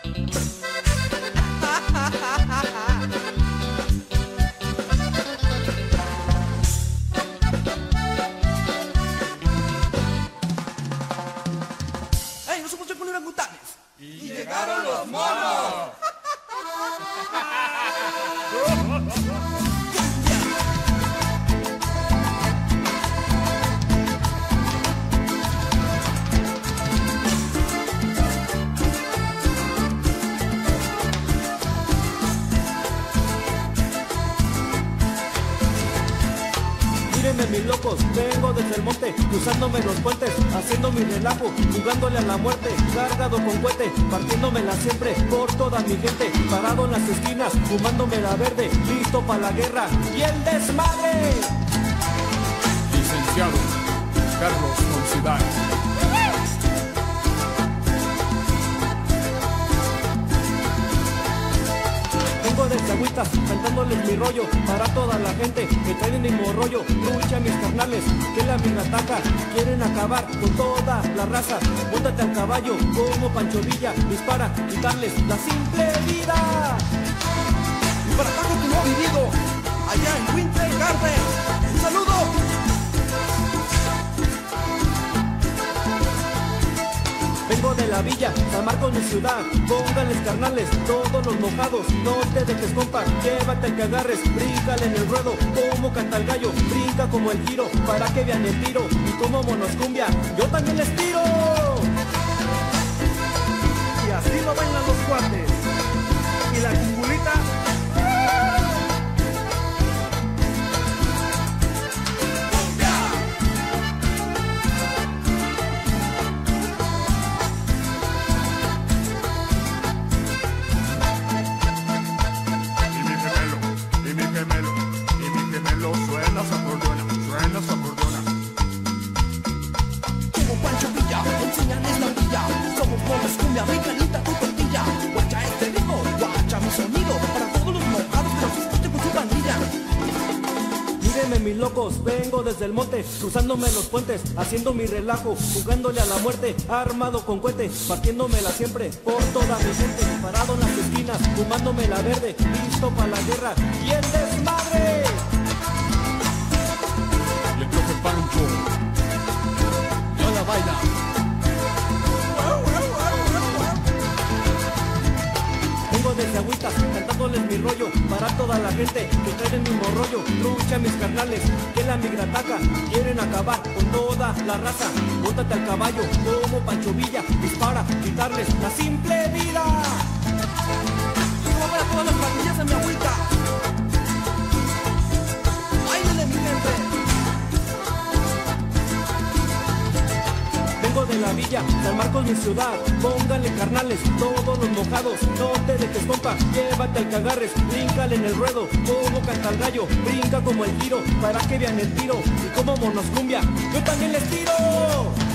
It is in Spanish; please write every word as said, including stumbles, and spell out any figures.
¡Ey, no somos con orangutanes! ¡Y llegaron los monos! Mírenme mis locos, vengo desde el monte, cruzándome los puentes, haciendo mi relajo, jugándole a la muerte, cargado con cohete, partiéndomela siempre por toda mi gente, parado en las esquinas, fumándome la verde, listo para la guerra y el desmadre. Licenciado Carlos Monsiváis. Vengo desde Agüitas, cantándoles mi rollo para toda la gente que traen el mismo rollo. Lucha mis carnales, que la mina ataca, quieren acabar con toda la raza. Móntate al caballo como Pancho Villa, dispara, quitarles la simple vida. Y para Paco que no ha vivido, allá en Winter Garden, ¡un saludo! Vengo de la villa, San Marcos mi ciudad, pónganles carnales, todos los mojados, no te dejes compa, llévate el que agarres, bríncale en el ruedo, como canta el gallo, brinca como el giro, para que vean el tiro, y como monoscumbia, yo también les tiro. Y así lo bailan los cuates. Y la chingulita. Cumbia americanita, tu tortilla. Guacha este ritmo, guacha mi sonido. Para todos los mojados que nos escuchen con su pandilla. Mírenme mis locos, vengo desde el monte, cruzándome los puentes, haciendo mi relajo, jugándole a la muerte, armado con cohete, partiéndomela siempre por toda mi gente, parado en las esquinas, fumándome la verde, listo para la guerra y el desmadre. Y el profe Pancho ya la baila. Vengo desde Agüitas, cantándoles mi rollo para toda la gente que trae el mismo rollo. Lucha mis carnales, que la migra ataca, quieren acabar con toda la raza. Móntate al caballo como Pancho Villa, dispara, quitarles la simple vida. Y como para todas las pandillas de mi agüita. ¡Báilale, mi gente! Vengo de la villa, San Marcos mi ciudad, pónganle carnales, todos los mojados, no te dejes compa, llévate al que agarres, bríncale en el ruedo, como canta el gallo, brinca como el tiro, para que vean el tiro, y como monoscumbia, yo también les tiro.